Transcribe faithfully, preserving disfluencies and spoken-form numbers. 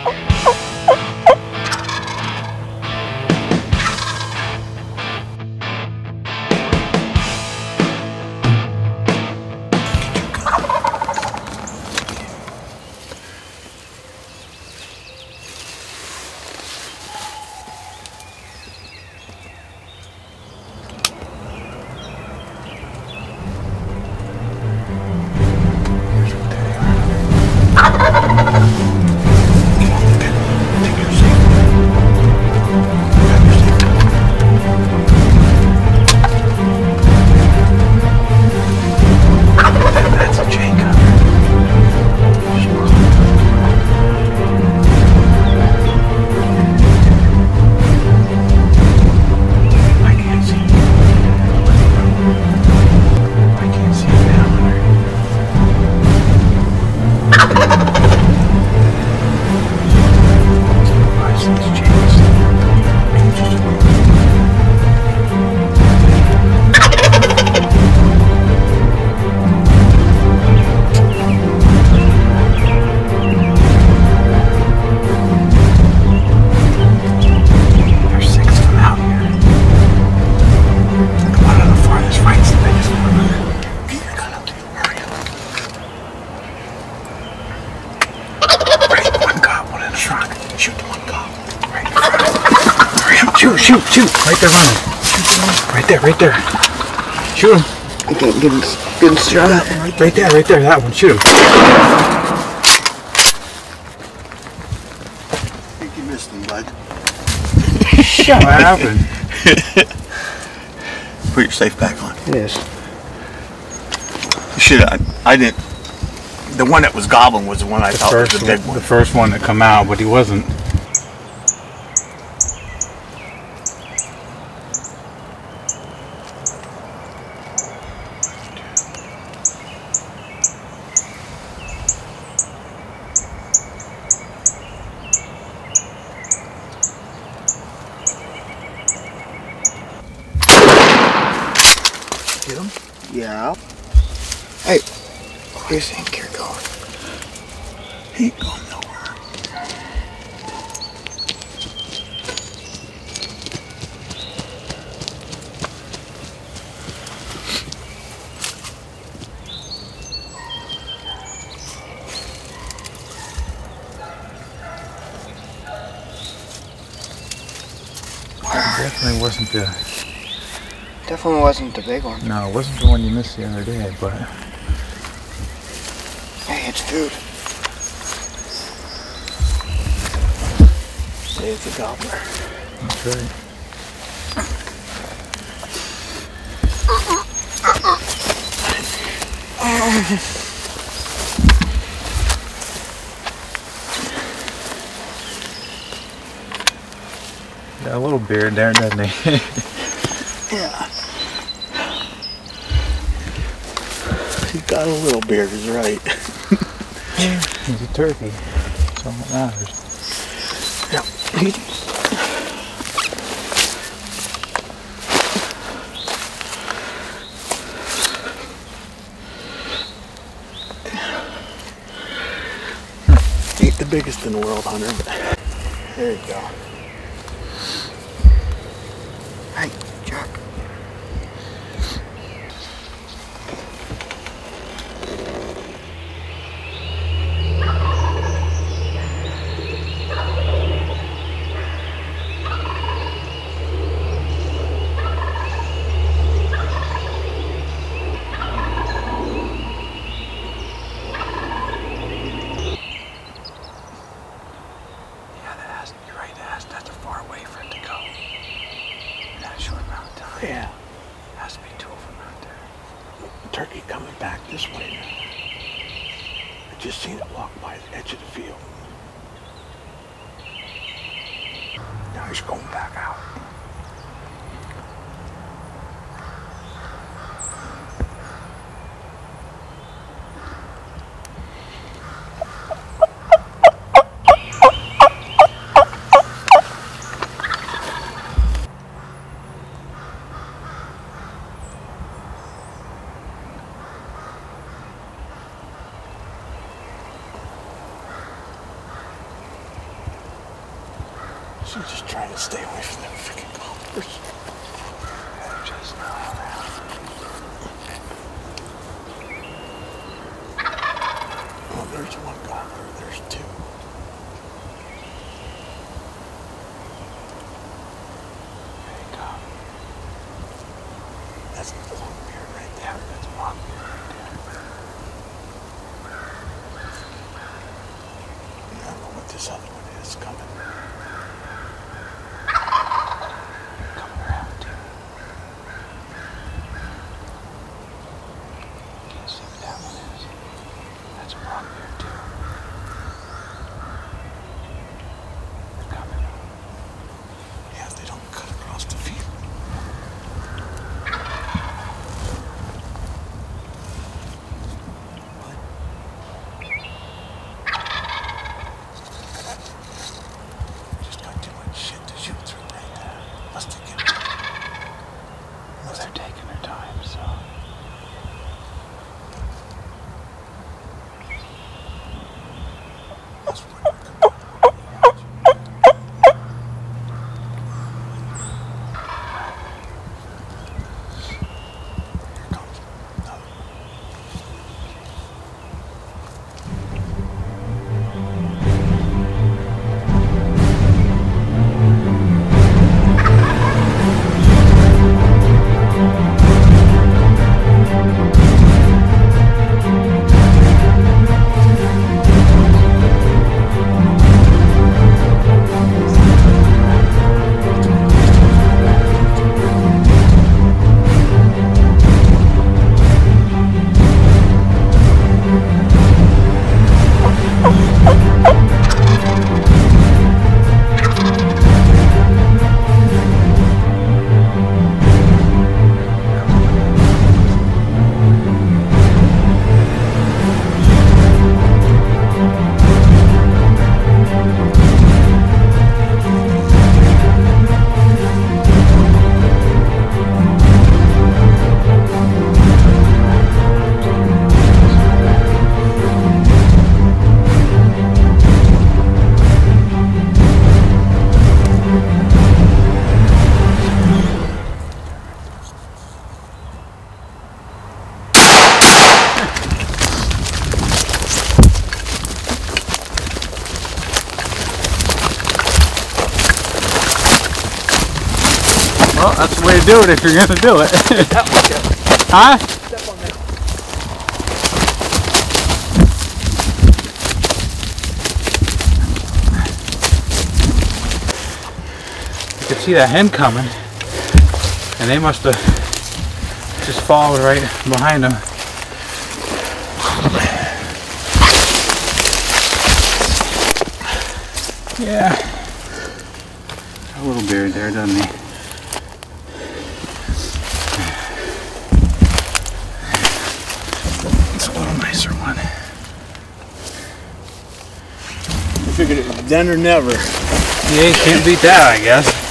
Shoot, shoot, shoot. Right there running. Right there, right there. Shoot him. I can't get a good shot. Right, right there, right there. That one. Shoot him. I think you missed him, bud. Shut up. What happened? Put your safe back on. Yes. You should I, I didn't. The one that was gobbling was the one I The thought first was the big one. The first one to come out, but he wasn't. Get him? Yeah. Hey, where's the anchor going? He ain't going nowhere. Definitely wasn't the. Definitely wasn't the big one. No, it wasn't the one you missed the other day, but. Hey, it's food. Say it's a gobbler. That's right. Got a little beard there, doesn't he? Yeah. He's got a little beard, is right. He's a turkey. That's all that matters. Yep. He, he ain't the biggest in the world, Hunter, but there you go. Hey, Jack. Yeah. Has to be two of them out there. Turkey coming back this way now. I just seen it walk by the edge of the field. Now he's going back out. She's just trying to stay away from them freaking gobblers. Just now. Oh, there's one gobbler. There's two. There you go. That's the long beard right there. Yeah, that's a long beard right there. I don't know what this other one is coming. Coming around too. Can't see what that one is. That's a long beard too. They're coming. Yeah, they don't cut across the field. Just got too much shit to shoot through right now. Must have get Well, they're taking their time, so. That's what we're gonna Here comes another one. Well, that's the way to do it if you're going to do it. That one, Jeff. Huh? Step on that. You could see that hen coming, and they must have just followed right behind them. Yeah. A little beard there, doesn't he? It's a little nicer one. I figured it was then or never. Yeah, you can't beat that, I guess.